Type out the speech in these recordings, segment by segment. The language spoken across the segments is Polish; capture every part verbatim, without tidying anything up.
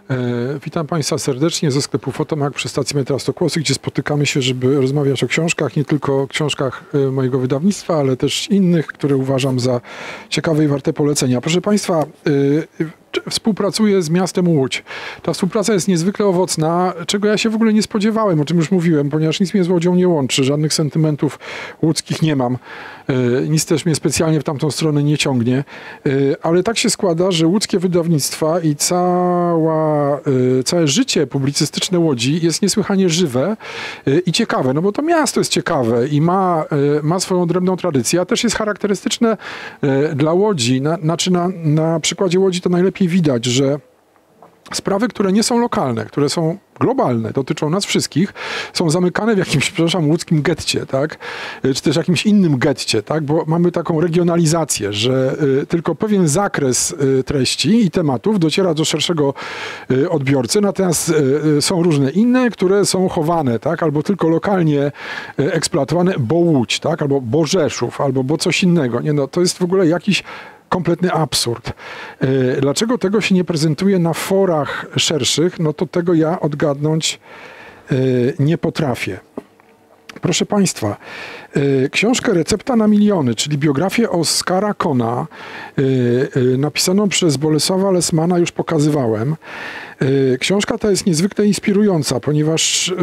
E, witam Państwa serdecznie ze sklepu Fotomak przy stacji metra Stokłosy, gdzie spotykamy się, żeby rozmawiać o książkach, nie tylko o książkach e, mojego wydawnictwa, ale też innych, które uważam za ciekawe i warte polecenia. Proszę Państwa, e, współpracuję z miastem Łódź. Ta współpraca jest niezwykle owocna, czego ja się w ogóle nie spodziewałem, o czym już mówiłem, ponieważ nic mnie z Łodzią nie łączy, żadnych sentymentów łódzkich nie mam. Nic też mnie specjalnie w tamtą stronę nie ciągnie, ale tak się składa, że łódzkie wydawnictwa i cała, całe życie publicystyczne Łodzi jest niesłychanie żywe i ciekawe, no bo to miasto jest ciekawe i ma, ma swoją odrębną tradycję, a też jest charakterystyczne dla Łodzi. Na, znaczy na, na przykładzie Łodzi to najlepiej widać, że sprawy, które nie są lokalne, które są globalne, dotyczą nas wszystkich, są zamykane w jakimś, przepraszam, łódzkim getcie, tak? Czy też jakimś innym getcie, tak? Bo mamy taką regionalizację, że y, tylko pewien zakres y, treści i tematów dociera do szerszego y, odbiorcy, natomiast y, są różne inne, które są chowane, tak? Albo tylko lokalnie y, eksploatowane, bo Łódź, tak? Albo bo Rzeszów, albo bo coś innego. Nie, no, to jest w ogóle jakiś kompletny absurd. Dlaczego tego się nie prezentuje na forach szerszych? No to tego ja odgadnąć nie potrafię. Proszę Państwa, książkę Recepta na miliony, czyli biografię Oskara Kona, napisaną przez Bolesława Lessmana, już pokazywałem. Książka ta jest niezwykle inspirująca, ponieważ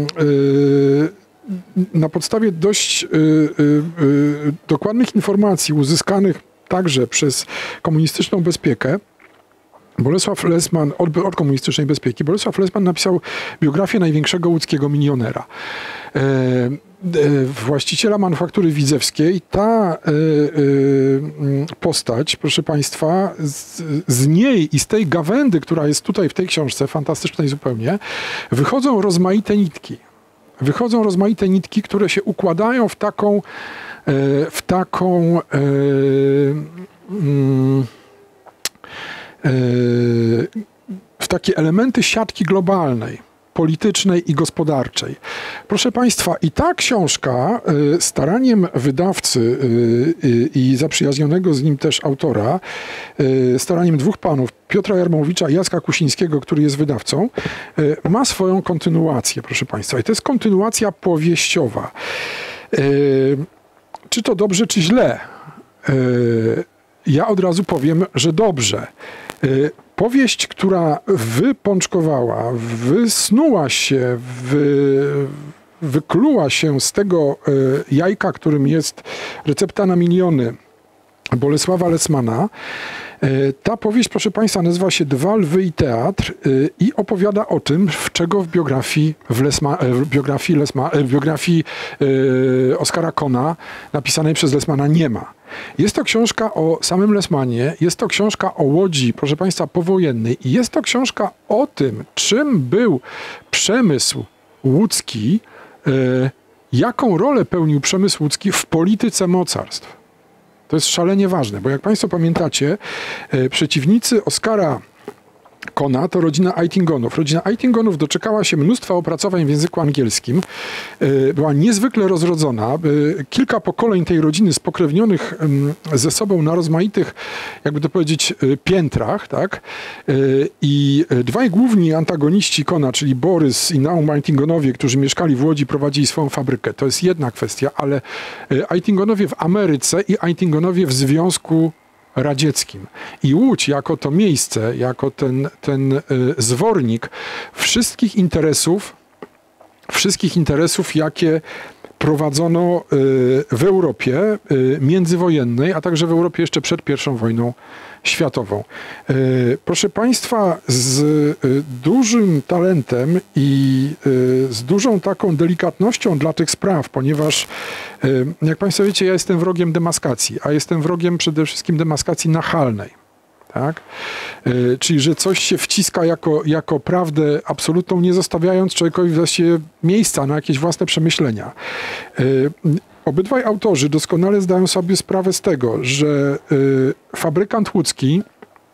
na podstawie dość dokładnych informacji uzyskanych także przez komunistyczną bezpiekę, Bolesław Lessman, od, od komunistycznej bezpieki, Bolesław Lessman napisał biografię największego łódzkiego milionera. E, e, właściciela manufaktury widzewskiej. Ta e, e, postać, proszę Państwa, z, z niej i z tej gawędy, która jest tutaj w tej książce, fantastycznej zupełnie, wychodzą rozmaite nitki. Wychodzą rozmaite nitki, które się układają w taką w taką e, e, w takie elementy siatki globalnej, politycznej i gospodarczej. Proszę Państwa, i ta książka staraniem wydawcy i zaprzyjaźnionego z nim też autora, staraniem dwóch panów, Piotra Jarmowicza i Jacka Kusińskiego, który jest wydawcą, ma swoją kontynuację, proszę Państwa. I to jest kontynuacja powieściowa. Czy to dobrze, czy źle? Ja od razu powiem, że dobrze. Powieść, która wypączkowała, wysnuła się, wy, wykluła się z tego jajka, którym jest Recepta na miliony Bolesława Lessmana. Ta powieść, proszę Państwa, nazywa się Dwa lwy i teatr i opowiada o tym, w czego w biografii, w Lessma, w biografii, Lessma, w biografii e, Oskara Kona napisanej przez Lessmana nie ma. Jest to książka o samym Lessmanie, jest to książka o Łodzi, proszę Państwa, powojennej i jest to książka o tym, czym był przemysł łódzki, e, jaką rolę pełnił przemysł łódzki w polityce mocarstw. To jest szalenie ważne, bo jak Państwo pamiętacie, e, przeciwnicy Oskara Kona to rodzina Eitingonów. Rodzina Eitingonów doczekała się mnóstwa opracowań w języku angielskim. E, była niezwykle rozrodzona. E, kilka pokoleń tej rodziny spokrewnionych e, ze sobą na rozmaitych, jakby to powiedzieć, e, piętrach, tak? E, I dwaj główni antagoniści Kona, czyli Borys i Naum Eitingonowie, którzy mieszkali w Łodzi, prowadzili swoją fabrykę. To jest jedna kwestia, ale Eitingonowie w Ameryce i Eitingonowie w Związku Radzieckim. I Łódź jako to miejsce, jako ten, ten y, zwornik wszystkich interesów, wszystkich interesów, jakie prowadzono y, w Europie y, międzywojennej, a także w Europie jeszcze przed pierwszą wojną światową. Y, proszę Państwa, z y, dużym talentem i y, z dużą taką delikatnością dla tych spraw, ponieważ y, jak Państwo wiecie, ja jestem wrogiem demaskacji, a jestem wrogiem przede wszystkim demaskacji nachalnej. Tak? Y, czyli, że coś się wciska jako, jako prawdę absolutną, nie zostawiając człowiekowi właściwie miejsca na jakieś własne przemyślenia. Y, Obydwaj autorzy doskonale zdają sobie sprawę z tego, że y, fabrykant łódzki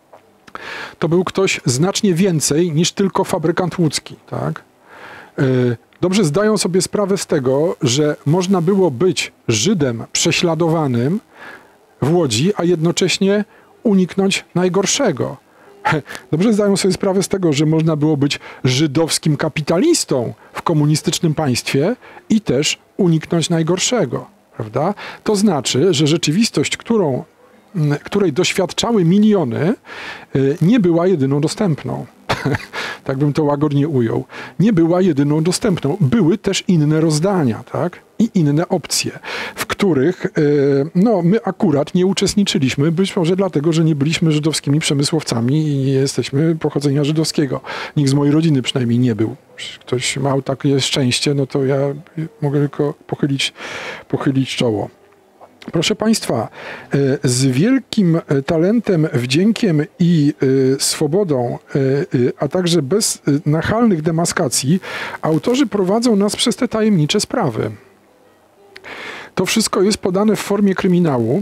to był ktoś znacznie więcej niż tylko fabrykant łódzki. Tak? Y, dobrze zdają sobie sprawę z tego, że można było być Żydem prześladowanym w Łodzi, a jednocześnie uniknąć najgorszego. dobrze zdają sobie sprawę z tego, że można było być żydowskim kapitalistą w komunistycznym państwie i też uniknąć najgorszego, prawda? To znaczy, że rzeczywistość, którą, której doświadczały miliony, nie była jedyną dostępną. Tak bym to łagodnie ujął. Nie była jedyną dostępną. Były też inne rozdania, tak? I inne opcje, w których no, my akurat nie uczestniczyliśmy, być może dlatego, że nie byliśmy żydowskimi przemysłowcami i nie jesteśmy pochodzenia żydowskiego. Nikt z mojej rodziny przynajmniej nie był. Ktoś miał takie szczęście, no to ja mogę tylko pochylić, pochylić czoło. Proszę Państwa, z wielkim talentem, wdziękiem i swobodą, a także bez nachalnych demaskacji, autorzy prowadzą nas przez te tajemnicze sprawy. To wszystko jest podane w formie kryminału.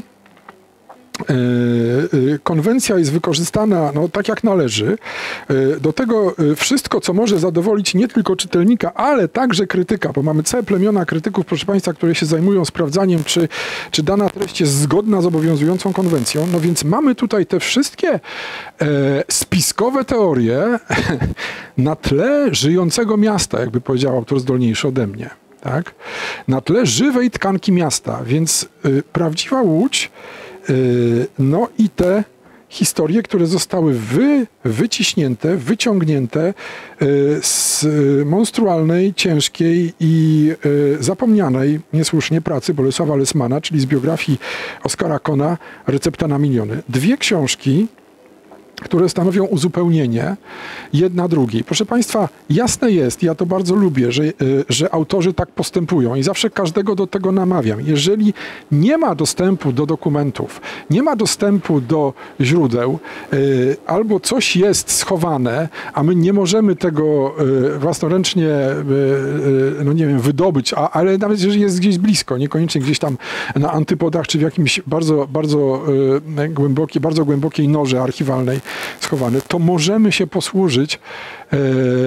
Konwencja jest wykorzystana no, tak jak należy. Do tego wszystko, co może zadowolić nie tylko czytelnika, ale także krytyka, bo mamy całe plemiona krytyków, proszę Państwa, które się zajmują sprawdzaniem, czy, czy dana treść jest zgodna z obowiązującą konwencją. No więc mamy tutaj te wszystkie e, spiskowe teorie na tle żyjącego miasta, jakby powiedział autor zdolniejszy ode mnie. Tak? Na tle żywej tkanki miasta, więc y, prawdziwa Łódź, no i te historie, które zostały wy, wyciśnięte, wyciągnięte z monstrualnej, ciężkiej i zapomnianej niesłusznie pracy Bolesława Lessmana, czyli z biografii Oskara Kohna Recepta na miliony. Dwie książki, które stanowią uzupełnienie jedna drugiej. Proszę Państwa, jasne jest, ja to bardzo lubię, że, że autorzy tak postępują i zawsze każdego do tego namawiam. Jeżeli nie ma dostępu do dokumentów, nie ma dostępu do źródeł, albo coś jest schowane, a my nie możemy tego własnoręcznie, no nie wiem, wydobyć, a, ale nawet jeżeli jest gdzieś blisko, niekoniecznie gdzieś tam na antypodach, czy w jakimś bardzo, bardzo głębokiej, bardzo głębokiej norze archiwalnej schowane, to możemy się posłużyć e,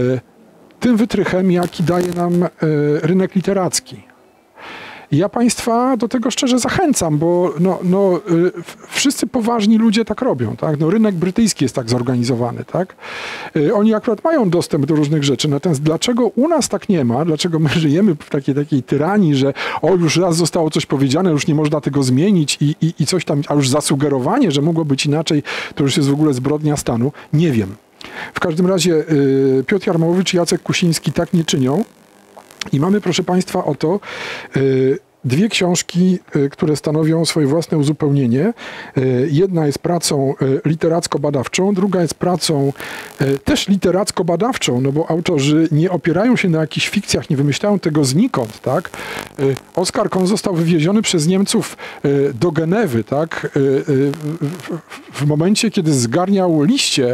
tym wytrychem, jaki daje nam e, rynek literacki. I ja Państwa do tego szczerze zachęcam, bo no, no, e, wszyscy poważni ludzie tak robią. Tak? No, rynek brytyjski jest tak zorganizowany. Tak? E, oni akurat mają dostęp do różnych rzeczy, natomiast dlaczego u nas tak nie ma? Dlaczego my żyjemy w takiej, takiej tyranii, że o, już raz zostało coś powiedziane, już nie można tego zmienić i, i, i coś tam, a już zasugerowanie, że mogło być inaczej, to już jest w ogóle zbrodnia stanu? Nie wiem. W każdym razie y, Piotr Jarmowicz i Jacek Kusiński tak nie czynią. I mamy, proszę Państwa, oto y, dwie książki, y, które stanowią swoje własne uzupełnienie. Y, jedna jest pracą y, literacko-badawczą, druga jest pracą y, też literacko-badawczą, no bo autorzy nie opierają się na jakichś fikcjach, nie wymyślają tego znikąd, tak? Y, Oskar Kohn został wywieziony przez Niemców y, do Genewy, tak? Y, y, w, w momencie, kiedy zgarniał liście y,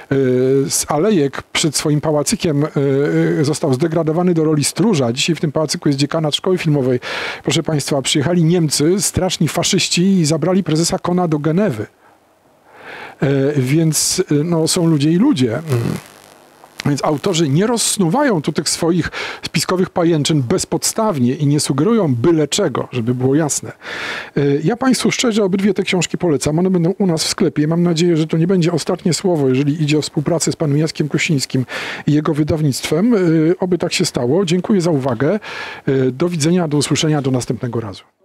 z alejek przed swoim pałacykiem, y, y, został zdegradowany do roli stróża. Dzisiaj w tym pałacyku jest dziekanat szkoły filmowej. Proszę Państwa, przyjechali Niemcy, straszni faszyści i zabrali prezesa Kohna do Genewy. E, więc no, są ludzie i ludzie. Więc autorzy nie rozsnuwają tu tych swoich spiskowych pajęczyn bezpodstawnie i nie sugerują byle czego, żeby było jasne. Ja Państwu szczerze obydwie te książki polecam. One będą u nas w sklepie. Mam nadzieję, że to nie będzie ostatnie słowo, jeżeli idzie o współpracę z panem Jackiem Kusińskim i jego wydawnictwem. Oby tak się stało. Dziękuję za uwagę. Do widzenia, do usłyszenia, do następnego razu.